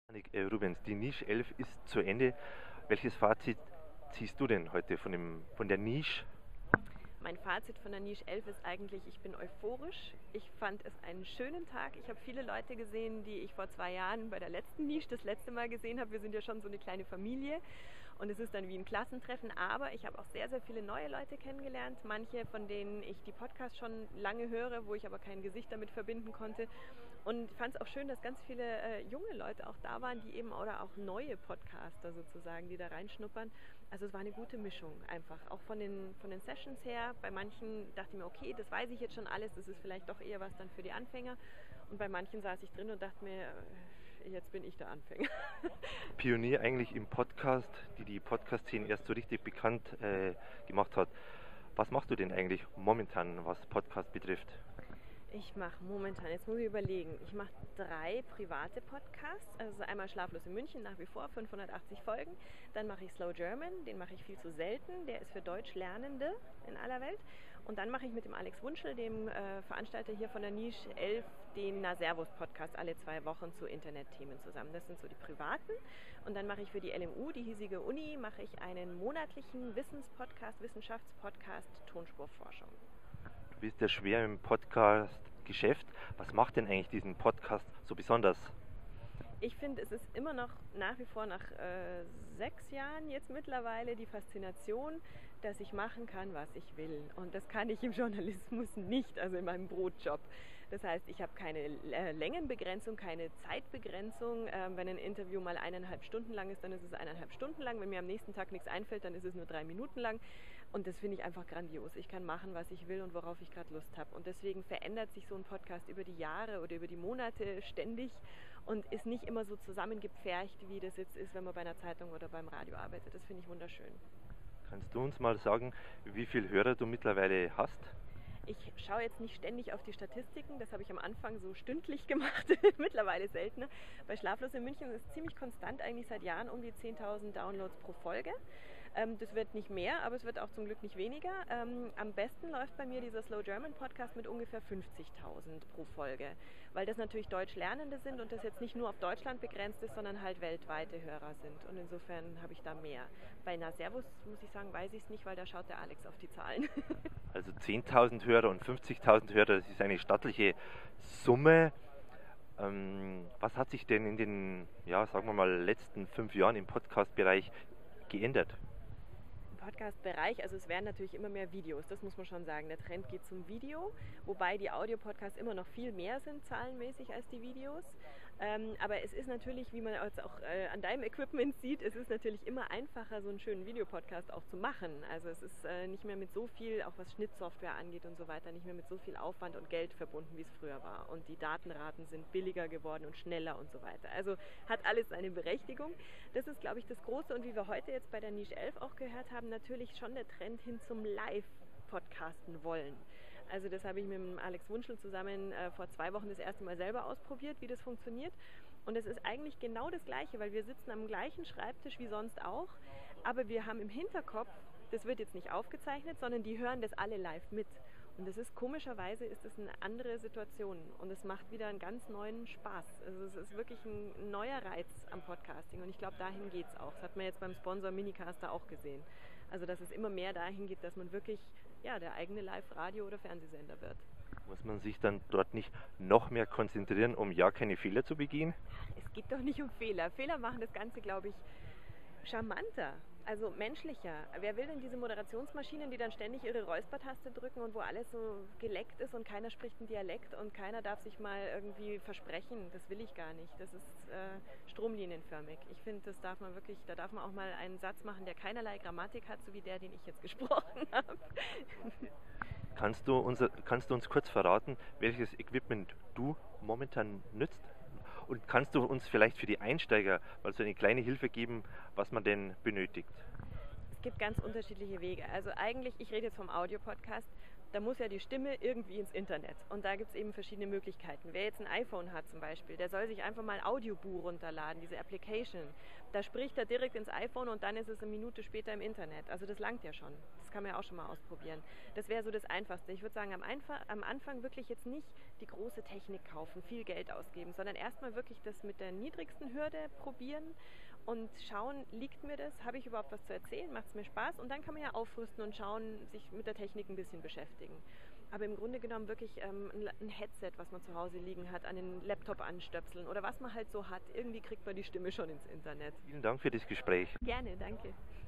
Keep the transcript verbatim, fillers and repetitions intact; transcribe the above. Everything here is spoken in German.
Annik, äh, Rubens, die Nische elf ist zu Ende. Welches Fazit ziehst du denn heute von, dem, von der Nische? Mein Fazit von der Nische elf ist eigentlich, ich bin euphorisch. Ich fand es einen schönen Tag. Ich habe viele Leute gesehen, die ich vor zwei Jahren bei der letzten Nische das letzte Mal gesehen habe. Wir sind ja schon so eine kleine Familie und es ist dann wie ein Klassentreffen. Aber ich habe auch sehr, sehr viele neue Leute kennengelernt. Manche, von denen ich die Podcasts schon lange höre, wo ich aber kein Gesicht damit verbinden konnte. Und fand es auch schön, dass ganz viele äh, junge Leute auch da waren, die eben, oder auch neue Podcaster sozusagen, die da reinschnuppern. Also es war eine gute Mischung einfach, auch von den, von den Sessions her. Bei manchen dachte ich mir, okay, das weiß ich jetzt schon alles, das ist vielleicht doch eher was dann für die Anfänger. Und bei manchen saß ich drin und dachte mir, äh, jetzt bin ich der Anfänger. Pionier eigentlich im Podcast, die die Podcast-Szene erst so richtig bekannt äh, gemacht hat. Was machst du denn eigentlich momentan, was Podcast betrifft? Ich mache momentan, jetzt muss ich überlegen, ich mache drei private Podcasts, also einmal Schlaflos in München, nach wie vor fünfhundertachtzig Folgen, dann mache ich Slow German, den mache ich viel zu selten, der ist für Deutschlernende in aller Welt, und dann mache ich mit dem Alex Wunschel, dem äh, Veranstalter hier von der Nische elf, den Na-Servus Podcast alle zwei Wochen zu Internetthemen zusammen. Das sind so die privaten, und dann mache ich für die L M U, die hiesige Uni, mache ich einen monatlichen Wissenspodcast, Wissenschaftspodcast, Tonspurforschung. Du bist ja schwer im Podcast-Geschäft. Was macht denn eigentlich diesen Podcast so besonders? Ich finde, es ist immer noch nach wie vor nach äh, sechs Jahren jetzt mittlerweile die Faszination, dass ich machen kann, was ich will. Und das kann ich im Journalismus nicht, also in meinem Brotjob. Das heißt, ich habe keine äh, Längenbegrenzung, keine Zeitbegrenzung. Ähm, wenn ein Interview mal eineinhalb Stunden lang ist, dann ist es eineinhalb Stunden lang. Wenn mir am nächsten Tag nichts einfällt, dann ist es nur drei Minuten lang. Und das finde ich einfach grandios. Ich kann machen, was ich will und worauf ich gerade Lust habe. Und deswegen verändert sich so ein Podcast über die Jahre oder über die Monate ständig und ist nicht immer so zusammengepfercht, wie das jetzt ist, wenn man bei einer Zeitung oder beim Radio arbeitet. Das finde ich wunderschön. Kannst du uns mal sagen, wie viele Hörer du mittlerweile hast? Ich schaue jetzt nicht ständig auf die Statistiken, das habe ich am Anfang so stündlich gemacht, mittlerweile seltener. Bei Schlaflos in München ist es ziemlich konstant, eigentlich seit Jahren um die zehntausend Downloads pro Folge. Ähm, das wird nicht mehr, aber es wird auch zum Glück nicht weniger. Ähm, am besten läuft bei mir dieser Slow German Podcast mit ungefähr fünfzigtausend pro Folge, weil das natürlich Deutschlernende sind und das jetzt nicht nur auf Deutschland begrenzt ist, sondern halt weltweite Hörer sind. Und insofern habe ich da mehr. Bei Na-Servus, muss ich sagen, weiß ich es nicht, weil da schaut der Alex auf die Zahlen. Also zehntausend Hörer und fünfzigtausend Hörer, das ist eine stattliche Summe. Ähm, was hat sich denn in den, ja, sagen wir mal, letzten fünf Jahren im Podcast-Bereich geändert? Podcast-Bereich, also es werden natürlich immer mehr Videos, das muss man schon sagen. Der Trend geht zum Video, wobei die Audio-Podcasts immer noch viel mehr sind zahlenmäßig als die Videos. Ähm, aber es ist natürlich, wie man jetzt auch äh, an deinem Equipment sieht, es ist natürlich immer einfacher, so einen schönen Videopodcast auch zu machen. Also es ist äh, nicht mehr mit so viel, auch was Schnittsoftware angeht und so weiter, nicht mehr mit so viel Aufwand und Geld verbunden, wie es früher war. Und die Datenraten sind billiger geworden und schneller und so weiter. Also hat alles seine Berechtigung. Das ist, glaube ich, das Große, und wie wir heute jetzt bei der Nische elf auch gehört haben, natürlich schon der Trend hin zum Live-Podcasten wollen. Also das habe ich mit dem Alex Wunschel zusammen äh, vor zwei Wochen das erste Mal selber ausprobiert, wie das funktioniert. Und es ist eigentlich genau das Gleiche, weil wir sitzen am gleichen Schreibtisch wie sonst auch, aber wir haben im Hinterkopf, das wird jetzt nicht aufgezeichnet, sondern die hören das alle live mit. Und das ist, komischerweise ist das eine andere Situation und es macht wieder einen ganz neuen Spaß. Also es ist wirklich ein neuer Reiz am Podcasting und ich glaube, dahin geht es auch. Das hat man jetzt beim Sponsor Minicaster auch gesehen. Also dass es immer mehr dahin geht, dass man wirklich ja, der eigene Live-Radio- oder Fernsehsender wird. Muss man sich dann dort nicht noch mehr konzentrieren, um ja keine Fehler zu begehen? Es geht doch nicht um Fehler. Fehler machen das Ganze, glaube ich, charmanter, also menschlicher. Wer will denn diese Moderationsmaschinen, die dann ständig ihre Räuspertaste drücken und wo alles so geleckt ist und keiner spricht einen Dialekt und keiner darf sich mal irgendwie versprechen? Das will ich gar nicht. Das ist äh, stromlinienförmig. Ich finde, das darf man wirklich, da darf man auch mal einen Satz machen, der keinerlei Grammatik hat, so wie der, den ich jetzt gesprochen habe. Kannst du, unser, kannst du uns kurz verraten, welches Equipment du momentan nützt? Und kannst du uns vielleicht für die Einsteiger mal so eine kleine Hilfe geben, was man denn benötigt? Es gibt ganz unterschiedliche Wege. Also eigentlich, ich rede jetzt vom Audio-Podcast, da muss ja die Stimme irgendwie ins Internet. Und da gibt es eben verschiedene Möglichkeiten. Wer jetzt ein iPhone hat zum Beispiel, der soll sich einfach mal Audioboo runterladen, diese Application. Da spricht er direkt ins iPhone und dann ist es eine Minute später im Internet. Also das langt ja schon. Das kann man ja auch schon mal ausprobieren. Das wäre so das Einfachste. Ich würde sagen, am, Einf- am Anfang wirklich jetzt nicht die große Technik kaufen, viel Geld ausgeben, sondern erstmal wirklich das mit der niedrigsten Hürde probieren und schauen, liegt mir das, habe ich überhaupt was zu erzählen, macht es mir Spaß, und dann kann man ja aufrüsten und schauen, sich mit der Technik ein bisschen beschäftigen. Aber im Grunde genommen wirklich ähm, ein Headset, was man zu Hause liegen hat, an den Laptop anstöpseln oder was man halt so hat. Irgendwie kriegt man die Stimme schon ins Internet. Vielen Dank für das Gespräch. Gerne, danke.